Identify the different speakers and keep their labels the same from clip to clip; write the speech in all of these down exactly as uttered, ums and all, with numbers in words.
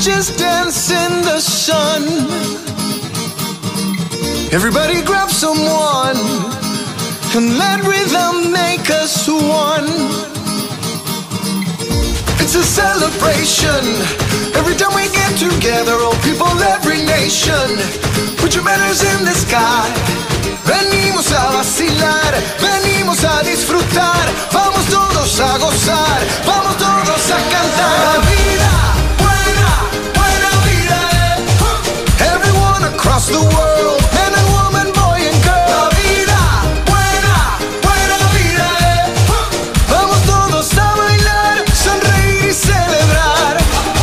Speaker 1: Let's just dance in the sun. Everybody grab someone and let rhythm make us one. It's a celebration every time we get together, all people, every nation. Put your banners in the sky. Venimos a vacilar, venimos a disfrutar. Vamos todos a gozar, vamos todos a cantar. La vida, buena, buena vida, eh. Everyone across the world, man and woman, boy and girl. La vida, buena, buena vida, eh. Vamos todos a bailar, sonreír y celebrar.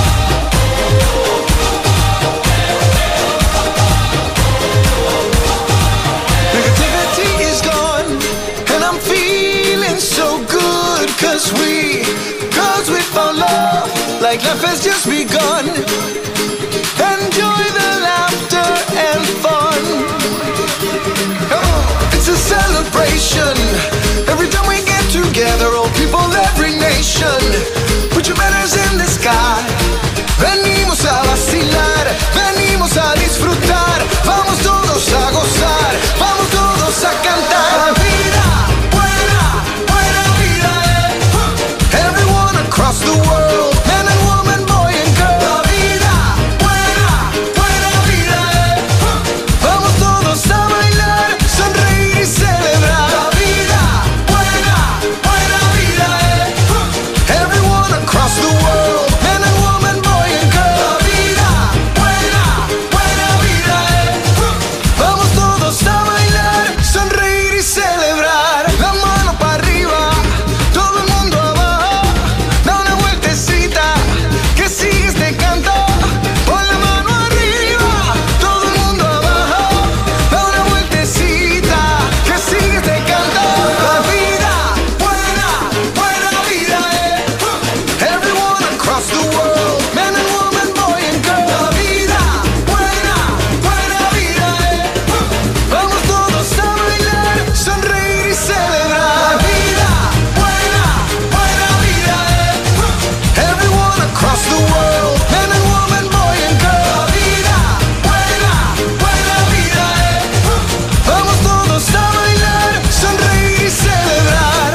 Speaker 1: Negativity is gone, and I'm feeling so good. Cause we, cause we found love, like life has just begun. Enjoy the laughter and fun. Come on. It's a celebration every time we get together, all people, every nation. Put your banners in the sky. Venimos a vacilar, venimos a disfrutar. Vamos todos a gozar, vamos todos a cantar. La vida, buena, buena vida, eh. Everyone across the world, man and woman, boy and girl. La vida, buena, buena vida, eh. Vamos todos a bailar, sonreír y celebrar. La vida, buena, buena vida, eh. Everyone across the world, man and woman, boy and girl. La vida, buena, buena vida, eh. Vamos todos a bailar, sonreír y celebrar. La mano para arriba, todo el mundo abajo. Da una vueltecita, que sigue este canto. Pon la mano arriba, todo el mundo abajo. Da una vueltecita, que sigue este canto. La vida, buena, buena vida, eh. Everyone across the world, man and woman, boy and girl. La vida, buena, buena vida, eh. Vamos todos a bailar, sonreír y celebrar. La vida, buena, buena vida, eh. Everyone across the world, man and woman, boy and girl. La vida, buena, buena vida, eh. Vamos todos a bailar, sonreír y celebrar.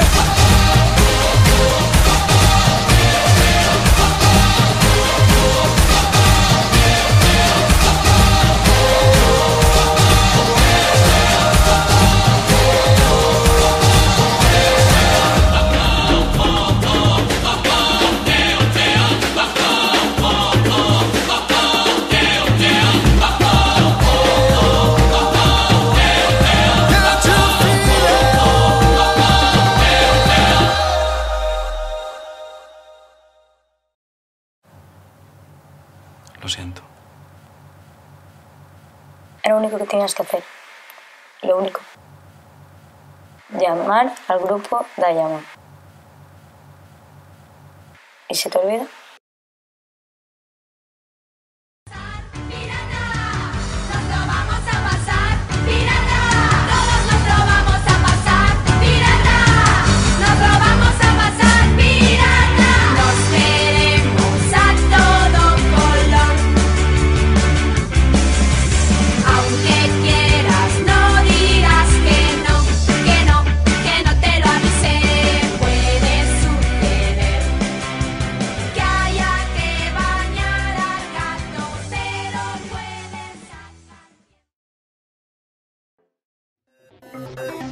Speaker 2: Lo siento.
Speaker 3: Era lo único que tenías que hacer. Lo único. Llamar al grupo Dayama. ¿Y se te olvida?
Speaker 1: Thank you.